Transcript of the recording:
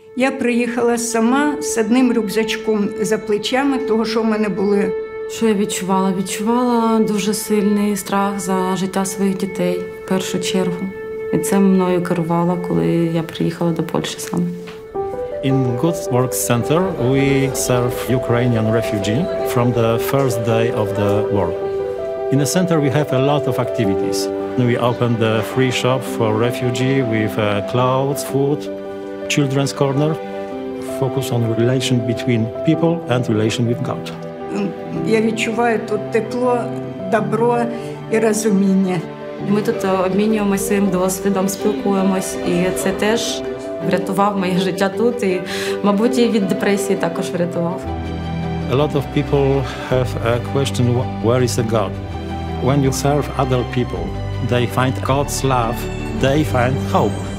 Я приїхала сама з одним рюкзачком за плечами, того, що в мене були. Що я відчувала? Відчувала дуже сильний страх за життя своїх дітей, в першу чергу. І це мною керувало, коли я приїхала до Польщі саме. In Good Work Center, we serve Ukrainian refugees from the first day of the war. In the center, we have a lot of activities. We open the free shop for refugees with clothes, food, children's corner, focus on relation between people and relation with God. Я відчуваю тут тепло, добро і розуміння. Ми тут обмінюємося своїм досвідом, спілкуємось, і це теж врятував моє життя тут, і, мабуть, і від депресії також врятував. A lot of people have a question, where is the God? When you serve other people, they find God's love, they find hope.